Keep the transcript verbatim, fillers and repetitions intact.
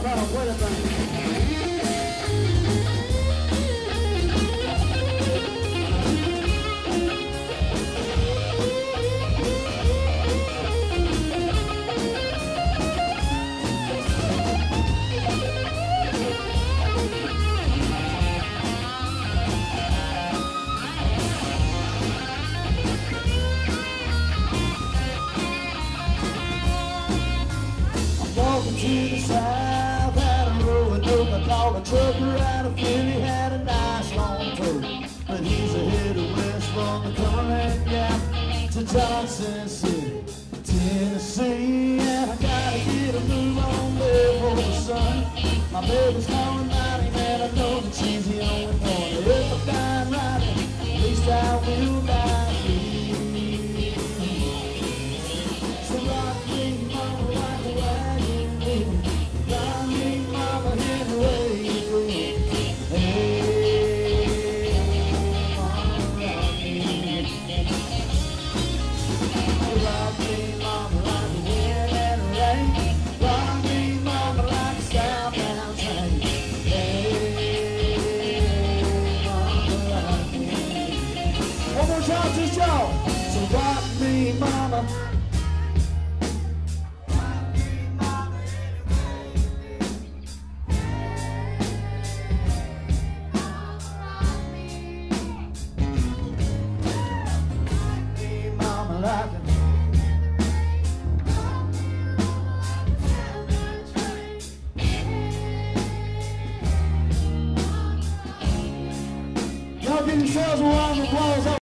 Powell, wait a minute. Walking to the south, had a rolling up. I called a trucker out of Philly, had a nice long tow. But he's a headed west from the Cumberland Gap to Johnson City, Tennessee. And I gotta get a move on there for the sun. My baby's calling about him, and I know that she's the only one. If I die riding, at least I will die free. So rock me, mama, like a wagon wheel. Rock me, mama, Hideaway. Hey, mama, rock me. Rock me, mama, like the wind and the rain. Rock me, mama, like a southbound train. Hey, mama, rock me. One more time, just y'all. So rock me, mama. Y'all give yourselves a round of applause.